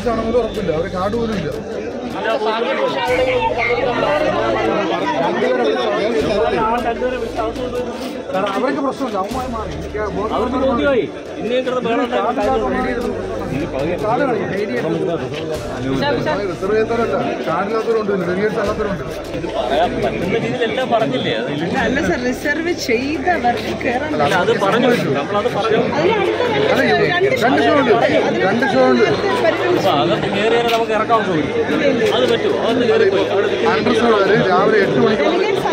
Delegates ആണെങ്കിലും ഉറപ്പില്ല, അവർ card പോലും ഇല്ല. അവർക്ക് പ്രശ്നമില്ല, അവന്മാർ മാറി റിസർവ് ചെയ്തവരല്ല, കാർഡില്ലാത്തവരുണ്ട്, ഡെലിഗേറ്റ്സ് അല്ലാത്തവരുണ്ട്. അല്ല സർ, റിസർവ് ചെയ്തവർക്ക് കയറാൻ രണ്ട് ഷോ ഉണ്ട്. അണ്ടർസോളര് രാവിലെ 8 മണിക്ക്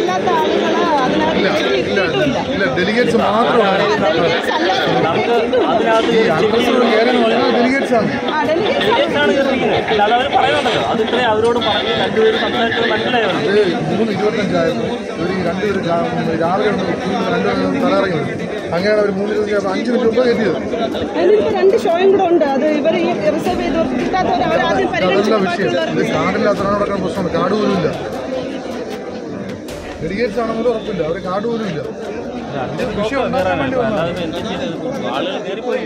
ഇല്ല, ഡെലിഗേറ്റ്സ് മാത്രമാണ്. ഈ അണ്ടർസോളർ കയറി പറഞ്ഞാൽ ഡെലിഗേറ്റ്സ് ആണ്. അവരോട് പറഞ്ഞു 3:25 ഒരു രണ്ടുപേരും രാവിലെ 2 തലയിറങ്ങി വരും. അങ്ങനെയാണ് അവർ 5 മിനിറ്റ് മുമ്പ് എത്തിയത്. രണ്ട് ഷോയും കൂടെ ഉണ്ട്. അത് ഇവർ ഈ റിസർവ് ചെയ്തവർ അതല്ല വിഷയം. ഇത് കാർഡില്ലാത്തവരാണ് നടക്കുന്ന പ്രശ്നമാണ്, കാർഡ് പോലും ഇല്ല. ഡെലിഗേറ്റ്സ് ആണെങ്കിലും ഉറപ്പില്ല, അവർ കാർഡ് പോലും ഇല്ല. വിഷയം ഉണ്ടാക്കാൻ വേണ്ടി ആളുകൾ കയറിപ്പോയി.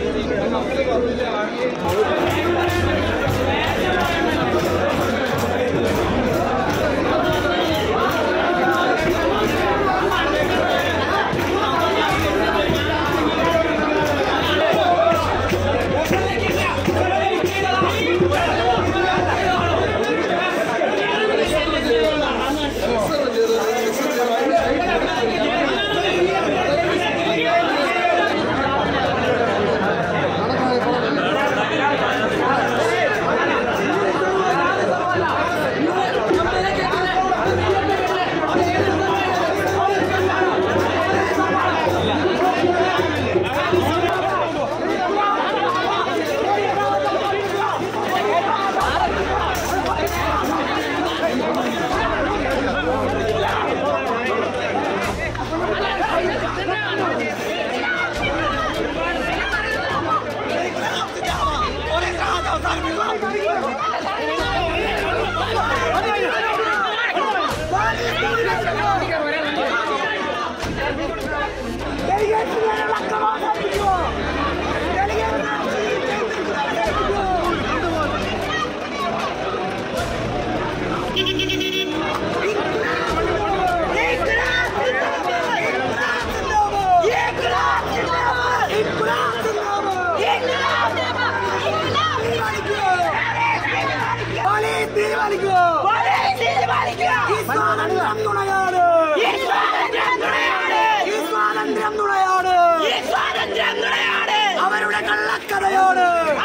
അവരുടെ കള്ളക്കഥയോട്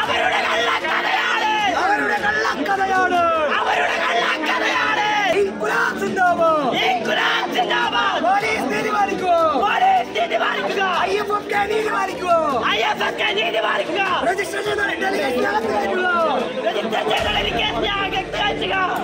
പോലീസ് തീരുമാനിക്കുക. IFFK നീതി പാലിക്കുക. രജിസ്റ്റർ ചെയ്ത ഡെലിഗേറ്റ്